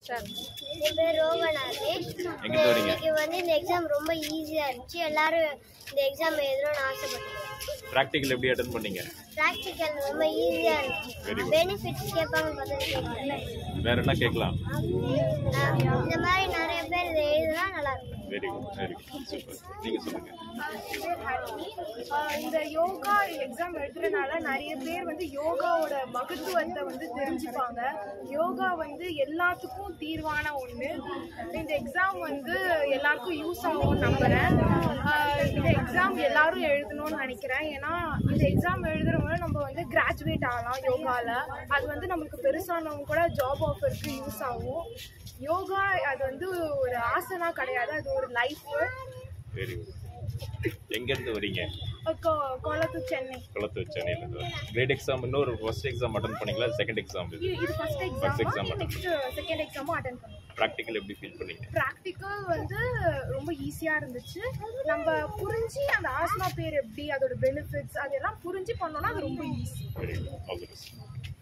என் பேர் ரோகநாத். இன்னைக்கு வந்து இந்த எக்ஸாம் ரொம்ப ஈஸியா இருந்துச்சு. எல்லாரும் இந்த எக்ஸாம் எழுதணும்னு ஆசைப்பட்டாங்க. பிராக்டிகல் எப்படி அட்டெண்ட் பண்ணீங்க? பிராக்டிகல் ரொம்ப ஈஸியா இருந்துச்சு. பெனிஃபிட்ஸ் கேட்பாங்க பார்த்தா வேற என்ன கேட்கலாம்? இந்த மாதிரி நிறைய பேர் இதை எழுதுனா நல்லா இருக்கும். Very good, very good, super. நீங்க சொல்லுங்க. இந்த யோகா எக்ஸாம் எழுதுறதுனால நிறைய பேர் வந்து யோகாவோட மகத்துவத்தை வந்து தெரிஞ்சுப்பாங்க. யோகா வந்து எல்லாத்துக்கும் தீர்வான ஒன்று. இந்த எக்ஸாம் வந்து எல்லாருக்கும் யூஸ் ஆகும்னு நம்புகிறேன். இந்த எக்ஸாம் எல்லாரும் எழுதணும்னு நினைக்கிறேன். ஏன்னா இந்த எக்ஸாம் எழுதுறவங்க நம்ம வந்து கிராஜுவேட் ஆகலாம் யோகாவில். அது வந்து நம்மளுக்கு பெருசானவங்க கூட ஜாப் ஆஃபருக்கு யூஸ் ஆகும். யோகா அது வந்து ஒரு ஆசனா கிடையாது, அது ஒரு லைஃப். Very good. எங்க இருந்து வரீங்க? கொளத்தூர், சென்னை. கொளத்தூர், சென்னையில இருந்து. கிரேட் எக்ஸாம் இன்னொரு ஃபர்ஸ்ட் எக்ஸாம் அட்டெண்ட் பண்ணீங்களா? செகண்ட் எக்ஸாம் இது ஃபர்ஸ்ட் எக்ஸாம். நெக்ஸ்ட் செகண்ட் எக்ஸாமும் அட்டெண்ட் பண்ணோம். பிராக்டிகல் எப்படி ஃபீல் பண்ணீங்க? பிராக்டிகல் வந்து ரொம்ப ஈஸியா இருந்துச்சு. நம்ம புரிஞ்சு அந்த ஆசனா பேர் எப்படி, அதோட பெனிஃபிட்ஸ் அதெல்லாம் புரிஞ்சு பண்ணோம்னா அது ரொம்ப easy. Very good. All the best.